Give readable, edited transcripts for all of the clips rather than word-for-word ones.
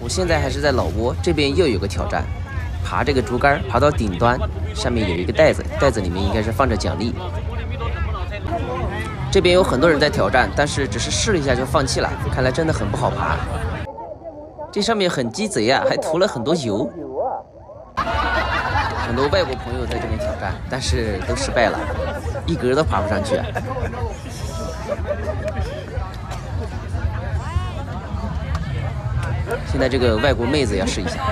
现在还是在老挝，这边又有个挑战，爬这个竹竿，爬到顶端，上面有一个袋子，袋子里面应该是放着奖励。这边有很多人在挑战，但是只是试了一下就放弃了，看来真的很不好爬。这上面很鸡贼啊，还涂了很多油。很多外国朋友在这边挑战，但是都失败了，一格都爬不上去啊。现在这个外国妹子要试一下。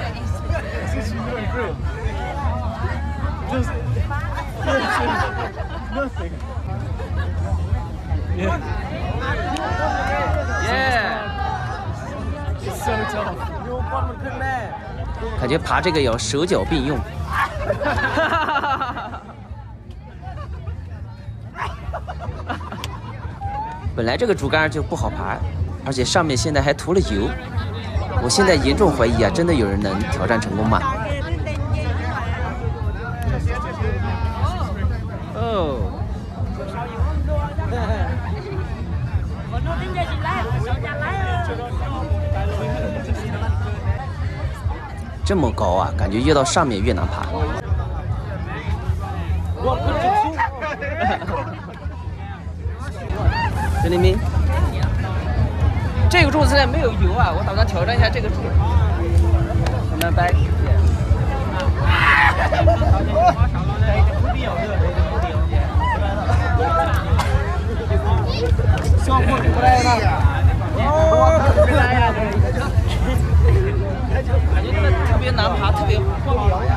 感觉爬这个要手脚并用。本来这个竹竿就不好爬，而且上面现在还涂了油。我现在严重怀疑啊，真的有人能挑战成功吗？哦。这么高啊，感觉越到上面越难爬。兄弟们，这个柱子现在没有油啊，我打算挑战一下这个柱。慢慢掰。小伙子过来了。感觉这个特别难爬，特别晃摇。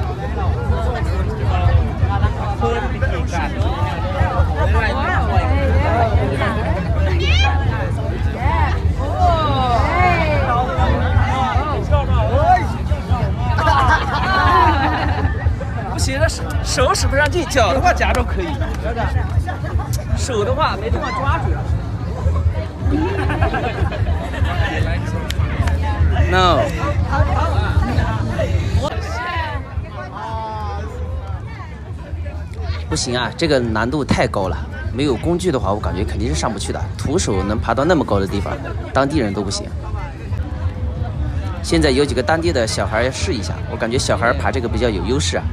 不行，这手使不上劲，脚的话夹着可以。手的话没地方抓住。No。不行啊，这个难度太高了。没有工具的话，我感觉肯定是上不去的。徒手能爬到那么高的地方，当地人都不行。现在有几个当地的小孩要试一下，我感觉小孩爬这个比较有优势啊。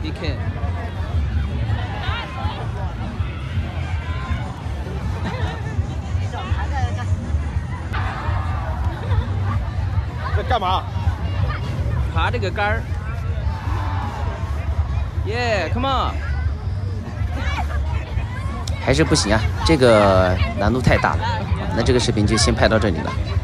在干嘛？ 爬这个杆儿。Yeah，come on。还是不行啊，这个难度太大了。那这个视频就先拍到这里了。